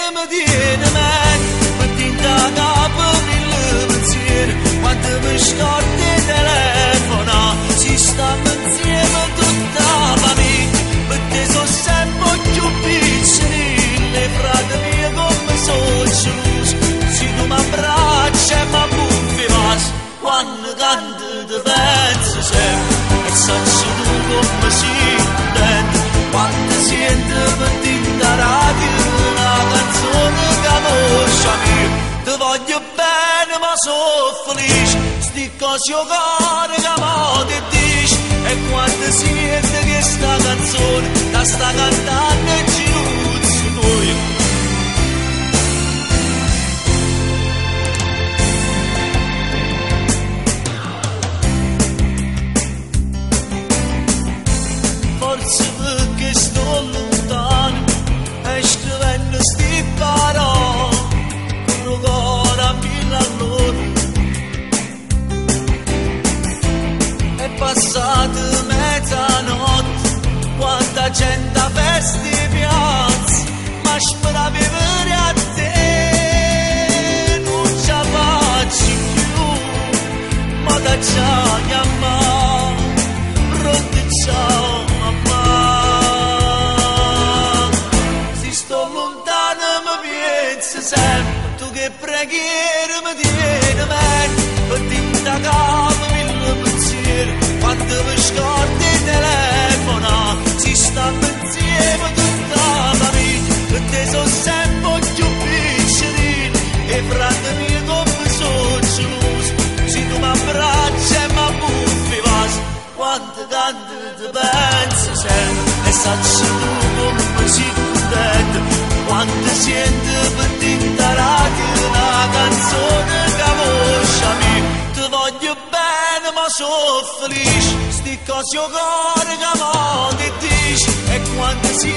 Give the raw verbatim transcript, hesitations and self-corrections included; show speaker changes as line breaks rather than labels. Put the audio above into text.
mi tiene mente, mi tinta capo mille pensieri, quando mi storti il telefono, ci stiamo insieme tutta la famiglia, perché sono sempre più piccini, le frate mie come sono gelosi, se tu mi abbracci e mi buffi vas, quando canto ti penso sempre, e sacci tu come si intende, quando senti per tinta radio, una canzone che voce mia, ti voglio bene ma sono felice, sti cose io cuore che mo ti dici, e quando senti che sta canzone, la sta cantando e giruzzi tuoi. Forse perché sto lontano e scrivendo sti parole con un cuore a mille all'ora, è passata mezzanotte, quanta gente a festa in piazza, ma spera vivere a te non ce la faccio più, ma da già chiamare pronto ciao. Sempre, tu che preghiera mi tieni mente, per tinta capo mille pensieri, quando mi scordi il telefono, ci stanno insieme tutta la famiglia, perché sono sempre più piccini, e frate mie come sono gelosi, se tu mi abbracci e mi buffi vas, quando canto ti penso sempre, e sacci tu come si contenta, quando senti per tinta radio una canzone che voce mia, ti voglio bene ma sono felice, sti cose io cuore che mo ti dici, e quando si